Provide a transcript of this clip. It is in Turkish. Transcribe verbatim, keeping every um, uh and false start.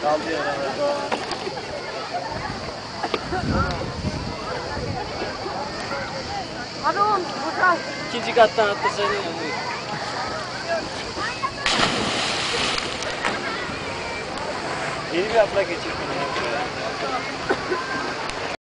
Kaldı ya. Abi oğlum burada. İkinci kattan atlasaydın ya. Yeni bir yaprak geçirdim.